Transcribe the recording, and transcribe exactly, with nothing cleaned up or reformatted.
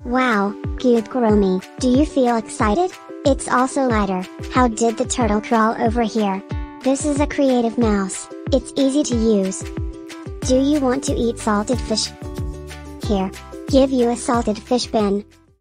Wow, good Kuromi, do you feel excited? It's also lighter. How did the turtle crawl over here? This is a creative mouse, it's easy to use. Do you want to eat salted fish? Here, give you a salted fish bin.